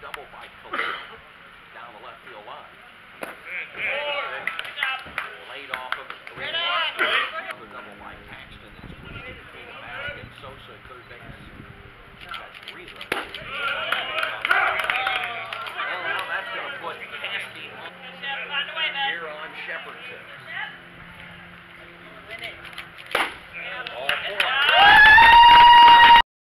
double by Toledo down the left field line. Laid off of another double by Paxton. It's between the bag and Sosa, third base. That's 3 runs.